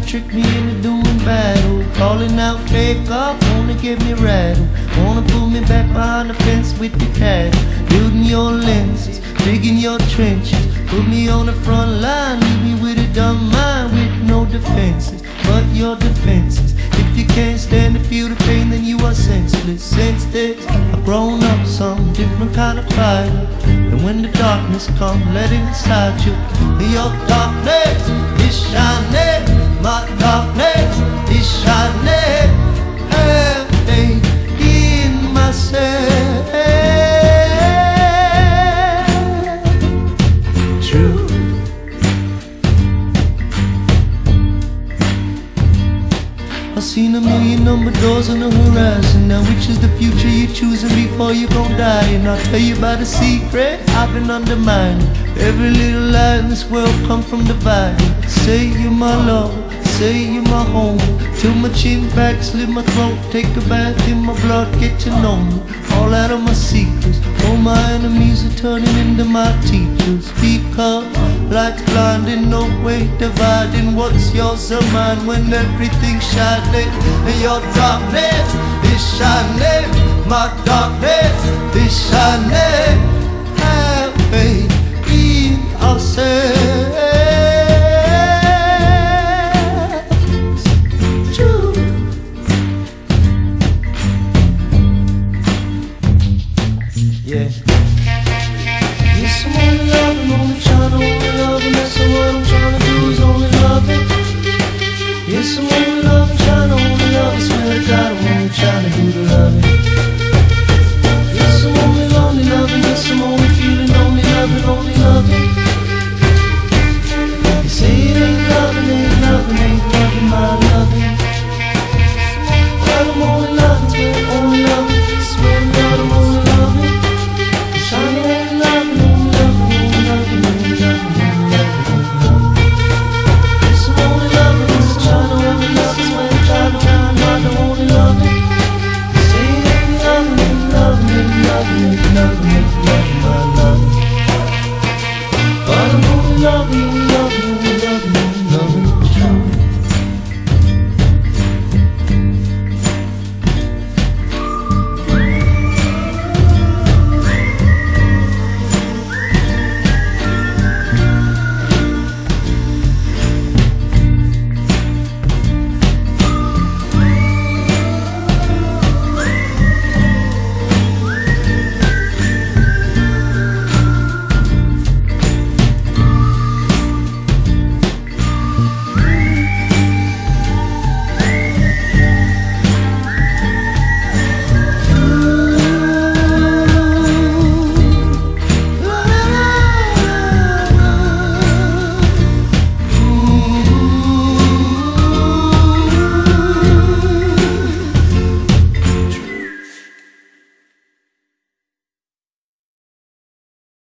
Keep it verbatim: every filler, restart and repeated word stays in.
trick me into doing battle. Calling out fake up, wanna get me rattled. Wanna pull me back behind the fence with the cattle. Building your lenses, digging your trenches. Put me on the front line, leave me with a dumb mind with no defenses. But your defenses, if you can't stand to feel the pain, then you are senseless. Since this, I've grown up some different kind of fighter. And when the darkness comes, let it inside you. Your darkness is shining, my darkness is shining. Everything in myself. True. I've seen a million number doors on the horizon. Now which is the future you're choosing before you gon' die? And I'll tell you about a secret I've been undermining. Every little lie in this world come from dividing. Say you're my love, say you're my home. Till my chin back, slit my throat. Take a bath in my blood, get to know me. All out of my secrets. All my enemies are turning into my teachers. Because light's blinding, no way dividing. What's yours or mine when everything's shining? And your darkness is shining, my darkness is shining. Have faith in ourselves.